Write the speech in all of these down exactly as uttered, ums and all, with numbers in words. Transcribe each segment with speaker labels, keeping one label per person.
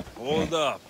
Speaker 1: Hold up.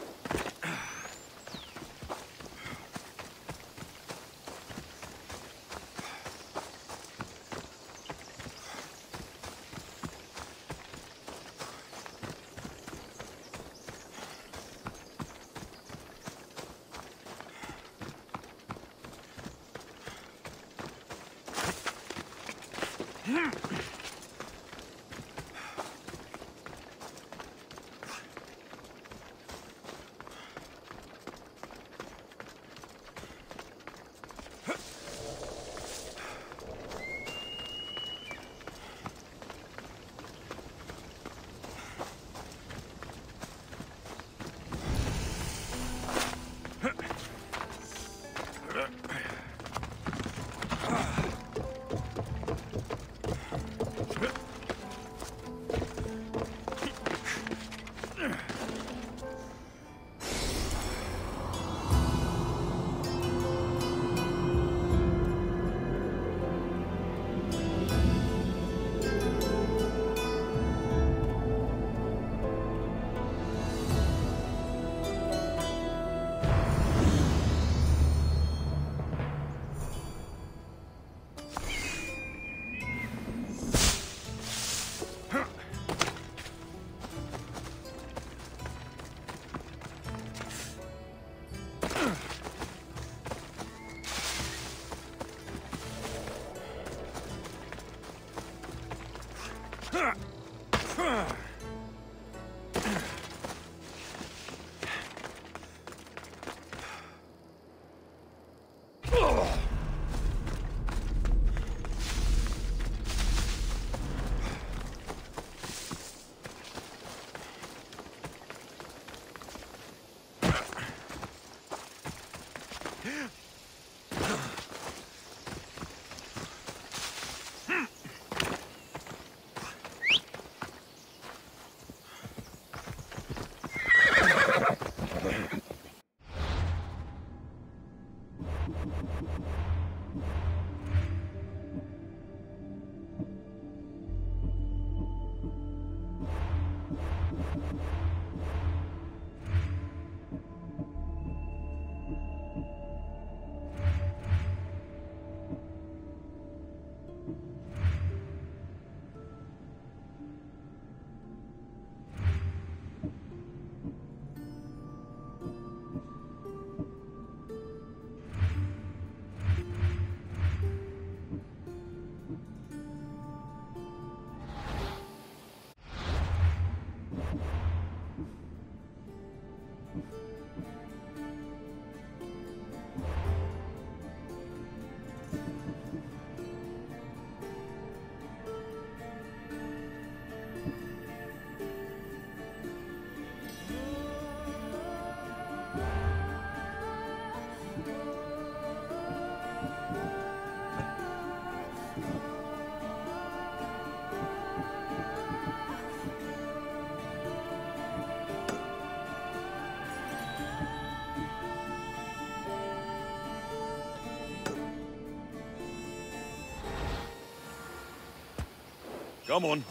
Speaker 1: Come on.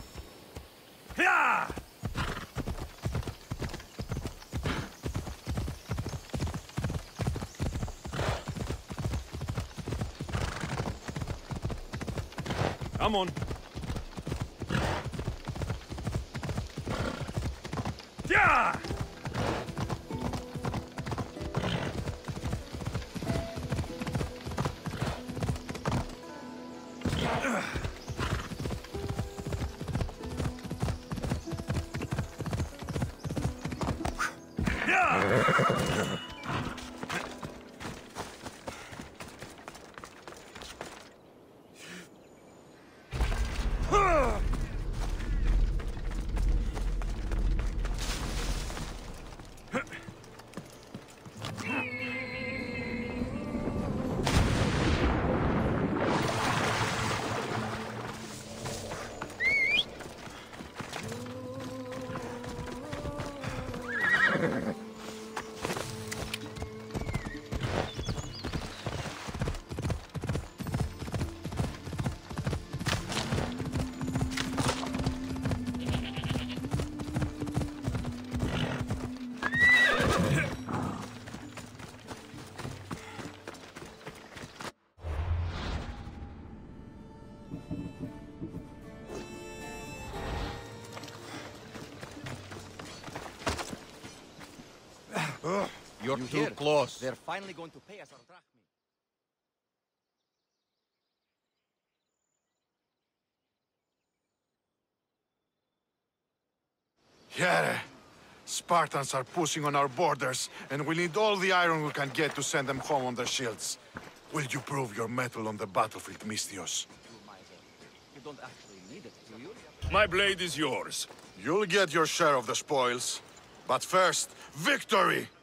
Speaker 1: Yeah! Come on. Yeah!
Speaker 2: Ugh,
Speaker 3: You're
Speaker 2: you
Speaker 3: too
Speaker 2: hear?
Speaker 3: close.
Speaker 2: They're finally going to pay us our drachmi.
Speaker 4: Yeah. Spartans are pushing on our borders, and we need all the iron we can get to send them home on their shields. Will you prove your mettle on the battlefield, Misthios?
Speaker 2: You miser. You don't actually need it, do you?
Speaker 1: My blade is yours.
Speaker 4: You'll get your share of the spoils. But first, victory!